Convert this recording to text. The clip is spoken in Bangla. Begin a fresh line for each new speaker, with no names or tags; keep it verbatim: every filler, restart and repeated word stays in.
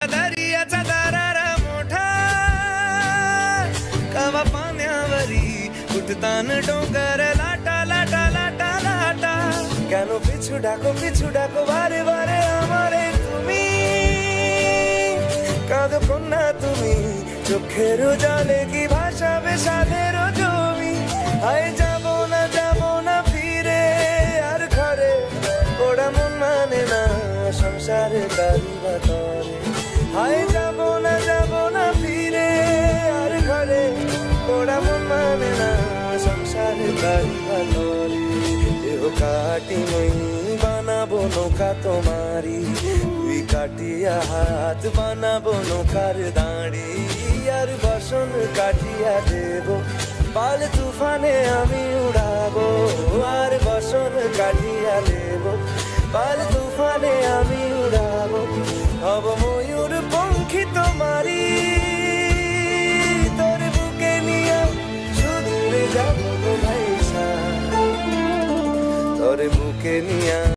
दर्याचा दरारा मोठा कवा पाण्यावरी उठतान डोंगर लाटा लाटा लाटा लाटा কেন পিছু ডাকো পিছু ডাকো বারে বারে আমারে তুমি কাঁদো কন্যা তুমি চোখের জলে কি ভাসাবে সাধের জমি আয় যাবো না যাবো না ফিরে আর ঘরে ওরা মন মানে না সংসারে কারিবা করে আয় যাবো না যাবো না ফিরে আর ঘরে ওরা মন মানে না সংসারে কারিবা করে কাটি মই বানাবো নৌকা তোমারি তুই কাটিয়া হাত বানাবো নৌকার দাঁড়ি আর বসন কাটিয়া দেব পাল তুফানে আমি উড়াবো আর বসন কাটিয়া দেব পাল তুফানে আমি উড়াবো হব ময়ূর পঙ্খী তোমারি তোর বুকে নিয়ে সুদূরে যাবো ভাইসা তোর বুকে নিয়া